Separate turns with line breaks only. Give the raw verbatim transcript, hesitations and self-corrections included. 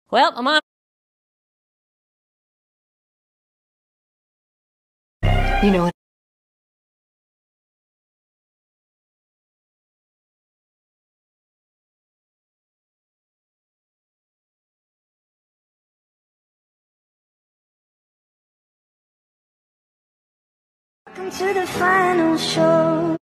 Well, I'm on.
You know what?
Welcome to the final show.